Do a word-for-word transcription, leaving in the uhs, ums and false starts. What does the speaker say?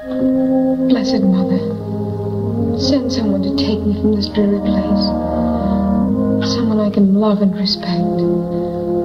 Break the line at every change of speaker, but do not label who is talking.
Blessed Mother, send someone to take me from this dreary place. Someone I can love and respect.